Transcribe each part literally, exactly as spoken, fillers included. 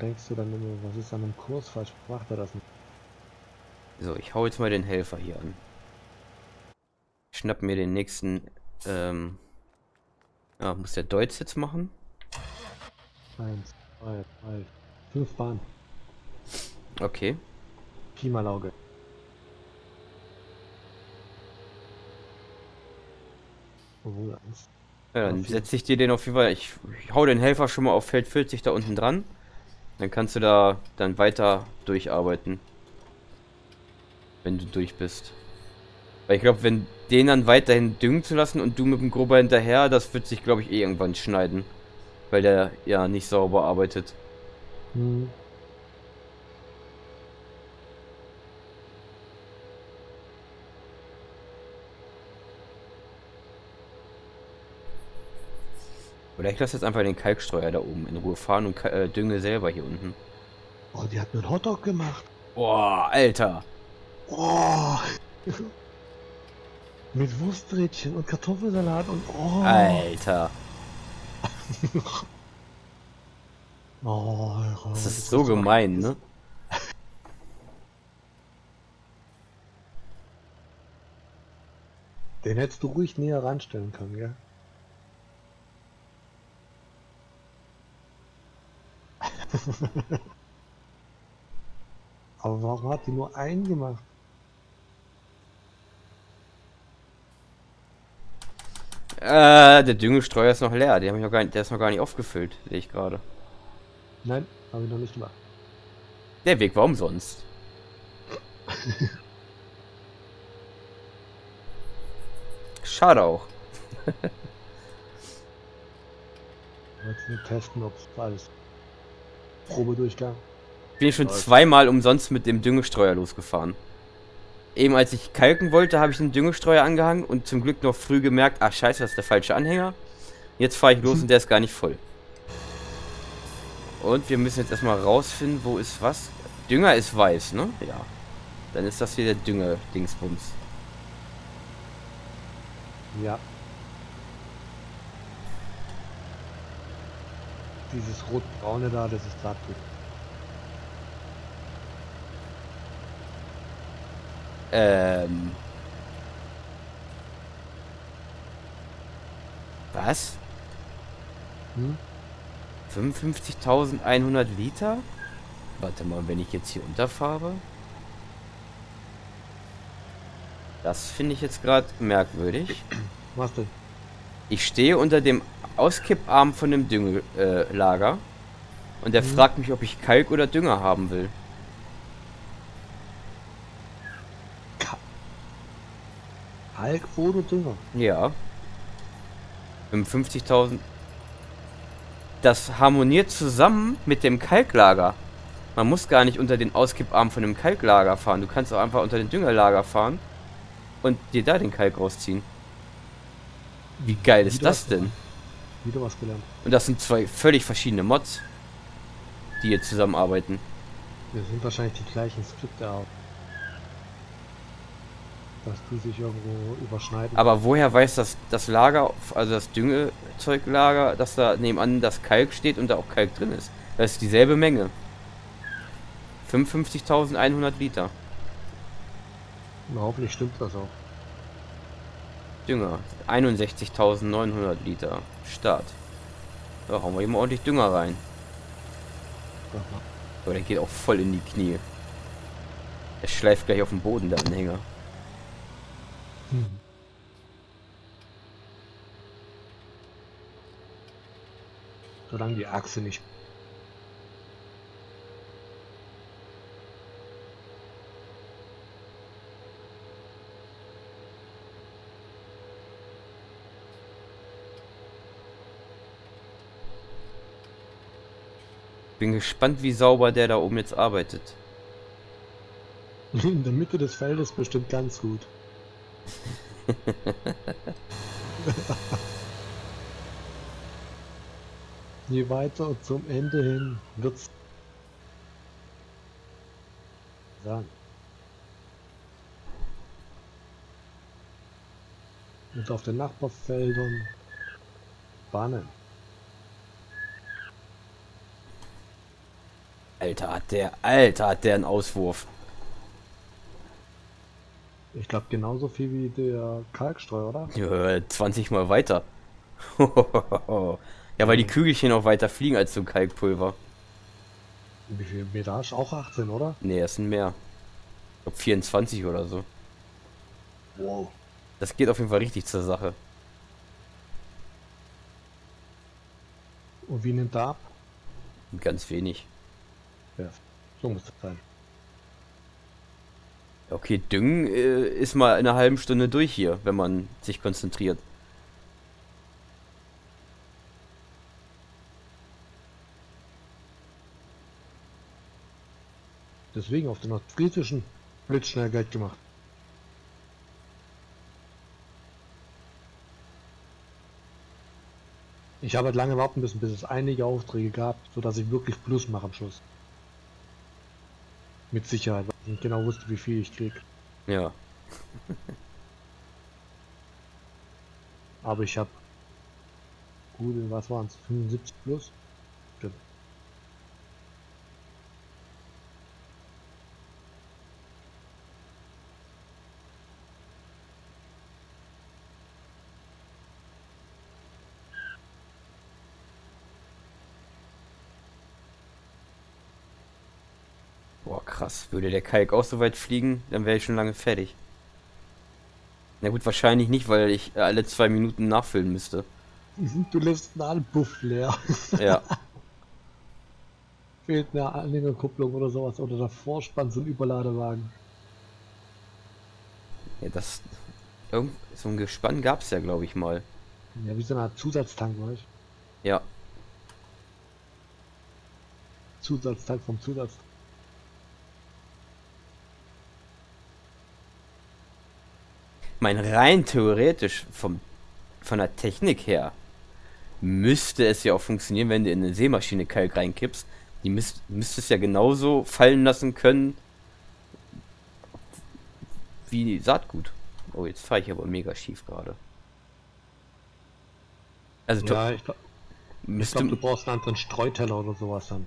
denkst du dann immer, was ist an einem Kurs falsch? Macht er das nicht? So, ich hau jetzt mal den Helfer hier an. Schnapp mir den nächsten, ähm... Ja, muss der Deutsch jetzt machen? Eins, zwei, drei, fünf Bahnen. Okay. Pi mal Auge. Obwohl, eins, Ja, oder dann vier. setze ich dir den auf jeden Fall. Ich, ich hau den Helfer schon mal auf Feld vierzig da unten dran. Dann kannst du da dann weiter durcharbeiten. Wenn du durch bist. Weil ich glaube, wenn den dann weiterhin düngen zu lassen und du mit dem Grubber hinterher, das wird sich, glaube ich, eh irgendwann schneiden. Weil der ja nicht sauber arbeitet. Hm. Oder ich lasse jetzt einfach den Kalkstreuer da oben in Ruhe fahren und äh, dünge selber hier unten. Oh, die hat mir einen Hotdog gemacht. Boah, Alter. Oh. Mit Wurstbrötchen und Kartoffelsalat und oh. Alter. Oh, Das das ist so musst du noch gemein, essen. ne? Den hättest du ruhig näher ranstellen können, gell? Aber warum hat die nur einen gemacht? Äh, der Düngestreuer ist noch leer. Den hab ich noch gar nicht, der ist noch gar nicht aufgefüllt, sehe ich gerade. Nein, habe ich noch nicht gemacht. Der Weg war umsonst. Schade auch. Jetzt nur testen, ob es alles. Probedurchgang. Bin ich schon zweimal umsonst mit dem Düngestreuer losgefahren. Eben als ich kalken wollte, habe ich den Düngestreuer angehangen und zum Glück noch früh gemerkt, ach scheiße, das ist der falsche Anhänger. Jetzt fahre ich los und der ist gar nicht voll. Und wir müssen jetzt erstmal rausfinden, wo ist was. Dünger ist weiß, ne? Ja. Dann ist das hier der Dünger-Dingsbums. Ja. Dieses rot-braune da, das ist Saatgut. Ähm. Was? Hm? fünfundfünfzigtausendeinhundert Liter? Warte mal, wenn ich jetzt hier unterfahre. Das finde ich jetzt gerade merkwürdig. Was denn? Ich stehe unter dem Auskipparm von dem Düngelager. Äh, und der Hm? fragt mich, ob ich Kalk oder Dünger haben will. Kalk oder Dünger? Ja. fünfundfünfzigtausend. Das harmoniert zusammen mit dem Kalklager. Man muss gar nicht unter den Auskipparm von dem Kalklager fahren. Du kannst auch einfach unter den Düngerlager fahren und dir da den Kalk rausziehen. Wie geil ist Wieder das was denn? gelernt. Wieder was gelernt. Und das sind zwei völlig verschiedene Mods, die hier zusammenarbeiten. Wir sind wahrscheinlich die gleichen Skripte auch. Dass die sich irgendwo überschneiden. Aber woher weiß das, das Lager, also das Düngezeuglager, dass da nebenan das Kalk steht und da auch Kalk drin ist? Das ist dieselbe Menge. fünfundfünfzigtausendeinhundert Liter. Na, hoffentlich stimmt das auch. Dünger. einundsechzigtausendneunhundert Liter. Start. Da hauen wir hier mal ordentlich Dünger rein. Aha. Aber der geht auch voll in die Knie. Er schleift gleich auf dem Boden, der Anhänger. Hm. Solange die Achse nicht. Bin gespannt, wie sauber der da oben jetzt arbeitet. In der Mitte des Feldes bestimmt ganz gut. Je weiter zum Ende hin wird's sagen. Und auf den Nachbarfeldern Bahnen. Alter, hat der, Alter, hat der einen Auswurf. Ich glaube genauso viel wie der Kalkstreu, oder? Ja, zwanzig Mal weiter. Ja, weil die Kügelchen auch weiter fliegen als so Kalkpulver. Wie viel Meter hast du? Auch achtzehn, oder? Nee, es sind mehr. Ich glaube vierundzwanzig oder so. Wow. Das geht auf jeden Fall richtig zur Sache. Und wie nimmt er ab? Ganz wenig. Ja, so muss das sein. Okay, Düngen äh, ist mal in einer halben Stunde durch hier, wenn man sich konzentriert. Deswegen auf den nordfriesischen blitzschnell Geld gemacht. Ich habe halt lange warten müssen, bis es einige Aufträge gab, sodass ich wirklich Plus mache am Schluss. Mit Sicherheit, weil ich nicht genau wusste, wie viel ich krieg. Ja. Aber ich habe gute, was waren es, fünfundsiebzig plus? Stimmt. Boah, krass. Würde der Kalk auch so weit fliegen, dann wäre ich schon lange fertig. Na gut, wahrscheinlich nicht, weil ich äh, alle zwei Minuten nachfüllen müsste. Du lässt einen Anpuff leer. Ja. Fehlt eine Anhängerkupplung oder sowas oder der Vorspann zum Überladewagen. Ja, das. Irgend, so ein Gespann gab es ja, glaube ich, mal. Ja, wie so eine Art Zusatztank, weißt du? Ja. Zusatztank vom Zusatz. Ich meine, rein theoretisch vom, von der Technik her müsste es ja auch funktionieren, wenn du in eine Sämaschine Kalk reinkippst. Die müsst, müsste es ja genauso fallen lassen können wie Saatgut. Oh, jetzt fahre ich aber mega schief gerade. Also to- Ja, ich glaube, müsste. glaub, du brauchst einen anderen Streuteller oder sowas dann.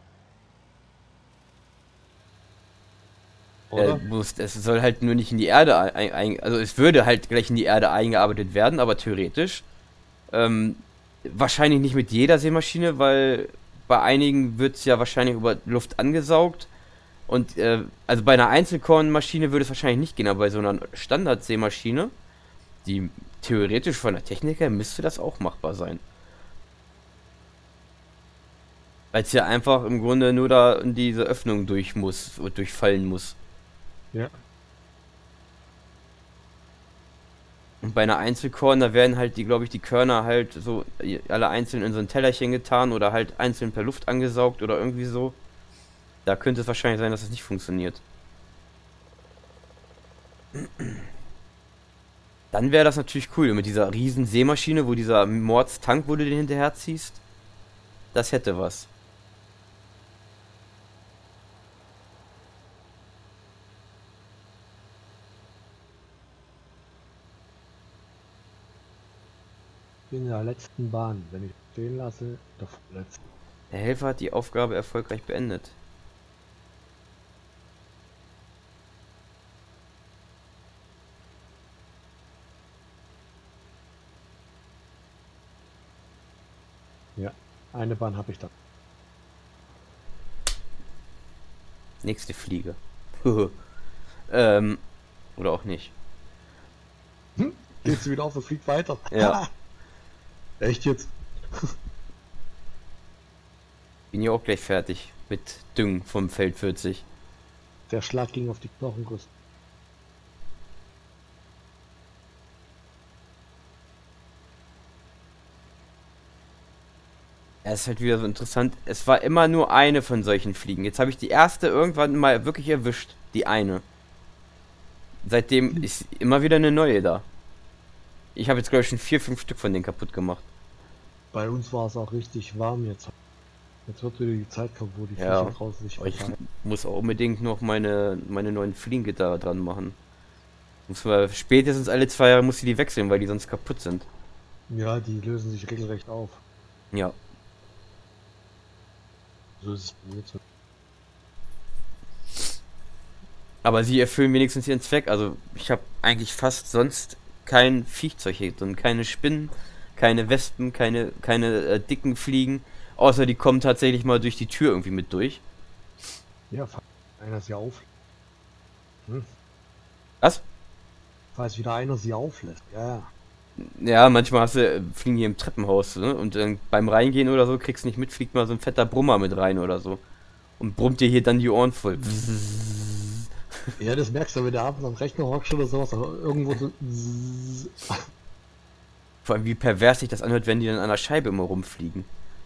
Oder? Äh, musst, es soll halt nur nicht in die Erde ein, ein, also es würde halt gleich in die Erde eingearbeitet werden, aber theoretisch ähm, wahrscheinlich nicht mit jeder Sämaschine, weil bei einigen wird es ja wahrscheinlich über Luft angesaugt und äh, also bei einer Einzelkornmaschine würde es wahrscheinlich nicht gehen, aber bei so einer Standard-Sämaschine, die theoretisch von der Technik her müsste das auch machbar sein. Weil es ja einfach im Grunde nur da in diese Öffnung durch muss, durchfallen muss. Ja. Und bei einer Einzelkorn, da werden halt die, glaube ich, die Körner halt so alle einzeln in so ein Tellerchen getan oder halt einzeln per Luft angesaugt oder irgendwie so. Da könnte es wahrscheinlich sein, dass es nicht funktioniert. Dann wäre das natürlich cool mit dieser riesen Sämaschine, wo dieser Mordstank, wo du den hinterher ziehst. Das hätte was. In der letzten Bahn, wenn ich stehen lasse, der vorletzte. Der Helfer hat die Aufgabe erfolgreich beendet. Ja, eine Bahn habe ich da. Nächste Fliege. ähm, oder auch nicht. Hm? Geht sie wieder auf und fliegt weiter. Ja. Echt jetzt? Bin ja auch gleich fertig mit Düngen vom Feld vierzig. Der Schlag ging auf die Knochenbrust. Es ist halt wieder so interessant. Es war immer nur eine von solchen Fliegen. Jetzt habe ich die erste irgendwann mal wirklich erwischt. Die eine. Seitdem ist immer wieder eine neue da. Ich habe jetzt, glaube ich, schon vier, fünf Stück von denen kaputt gemacht. Bei uns war es auch richtig warm jetzt. Jetzt wird wieder die Zeit kommen, wo die Ja, Viecher draußen sich aber ich verteilen. muss auch unbedingt noch meine, meine neuen Fliegengitter dran machen. Muss man spätestens alle zwei Jahre muss ich die wechseln, weil die sonst kaputt sind. Ja, die lösen sich regelrecht auf. Ja. So ist es bei mir jetzt. Aber sie erfüllen wenigstens ihren Zweck. Also ich habe eigentlich fast sonst kein Viechzeug hier drin. Keine Spinnen, keine Wespen, keine, keine äh, dicken Fliegen. Außer die kommen tatsächlich mal durch die Tür irgendwie mit durch. Ja, falls einer sie auf. Hm? Was? Falls wieder einer sie auflässt. Ja, ja. Ja, manchmal hast du, äh, fliegen hier im Treppenhaus, ne? Und dann beim Reingehen oder so kriegst du nicht mit, fliegt mal so ein fetter Brummer mit rein oder so. Und brummt dir hier dann die Ohren voll. Ja, das merkst du, wenn du abends am Rechner hockst oder sowas, aber irgendwo so. Vor allem wie pervers sich das anhört, wenn die dann an der Scheibe immer rumfliegen.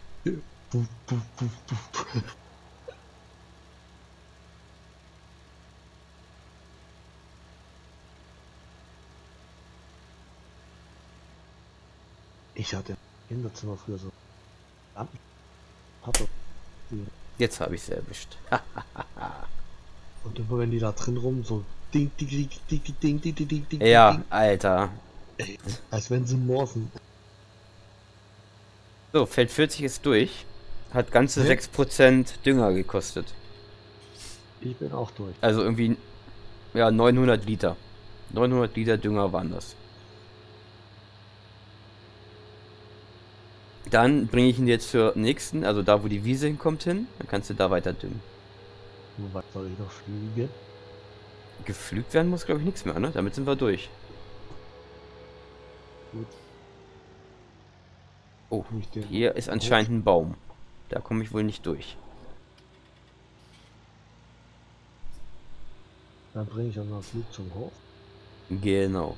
Ich hatte im Kinderzimmer früher so. Hatte. Jetzt habe ich es erwischt. Und immer wenn die da drin rum so ding ding ding ding ding ding ding ding ding Ja, ding, Alter. ey, als wenn sie morsen. So, Feld vierzig ist durch. Hat ganze Hä? sechs Prozent Dünger gekostet. Ich bin auch durch. Also irgendwie, ja, neunhundert Liter. neunhundert Liter Dünger waren das. Dann bringe ich ihn jetzt zur nächsten, also da wo die Wiese hinkommt hin. Dann kannst du da weiter düngen. Nur was soll ich noch fliegen? Gepflügt werden muss, glaube ich, nichts mehr, ne? Damit sind wir durch. Gut. Oh, Tue ich den hier ist anscheinend ein Baum. Da komme ich wohl nicht durch. Dann bringe ich unser Flug zum Hof. Genau.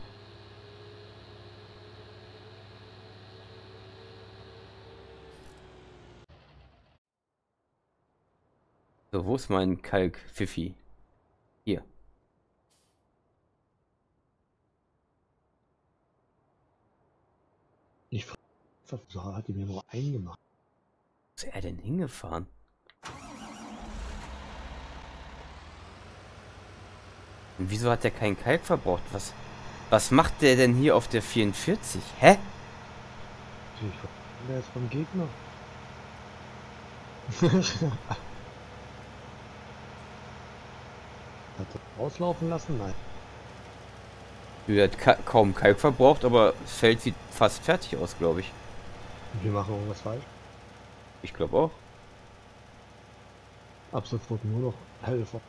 So, wo ist mein Kalk-Pfiffi? Hier. Ich frage, wieso hat die mir nur einen gemacht? Wo ist er denn hingefahren? Und wieso hat der keinen Kalk verbraucht? Was, was macht der denn hier auf der vierundvierzig? Hä? Ich frage, der ist vom Gegner. Hat er auslaufen lassen? Nein. Der hat ka kaum Kalk verbraucht, aber das Feld sieht fast fertig aus, glaube ich. Wir machen irgendwas falsch. Ich glaube auch. Ab sofort nur noch Helfer.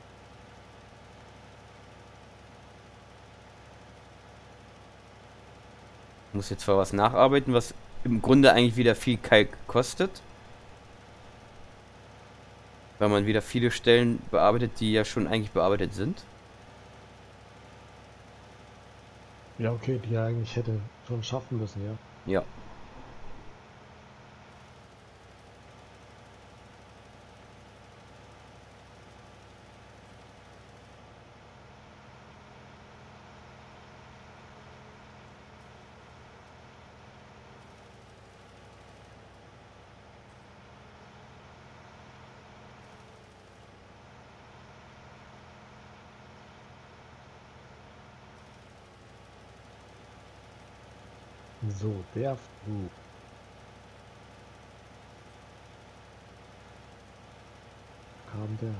Ich muss jetzt zwar was nacharbeiten, was im Grunde eigentlich wieder viel Kalk kostet. Weil man wieder viele Stellen bearbeitet, die ja schon eigentlich bearbeitet sind. Ja, okay, die er eigentlich hätte schon schaffen müssen, ja. Ja. So, der Flug. Kam der.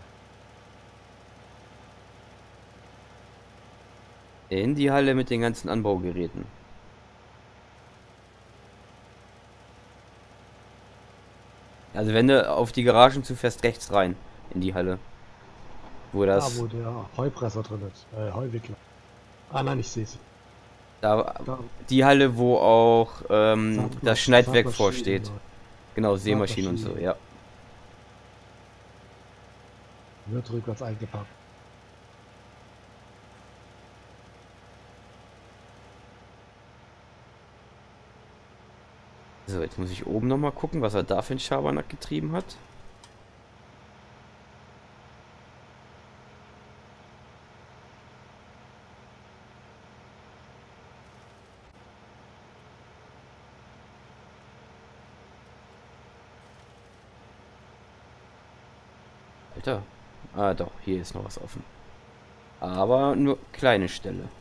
In die Halle mit den ganzen Anbaugeräten. Also wenn du auf die Garagen zu fährst, rechts rein. In die Halle. Wo Da, das... wo der Heupresser drin ist. Äh, Heuwickler. Ah nein, ich sehe es. Da, Da, die Halle, wo auch ähm, Saatma- das Schneidwerk Saatmaschinen, vorsteht. ja. Genau, Sämaschinen und so, Saatmaschinen. ja. Wird rückwärts eingepackt. So, jetzt muss ich oben nochmal gucken, was er da für einen Schabernack getrieben hat. Alter. Ah, doch, hier ist noch was offen. Aber nur kleine Stelle.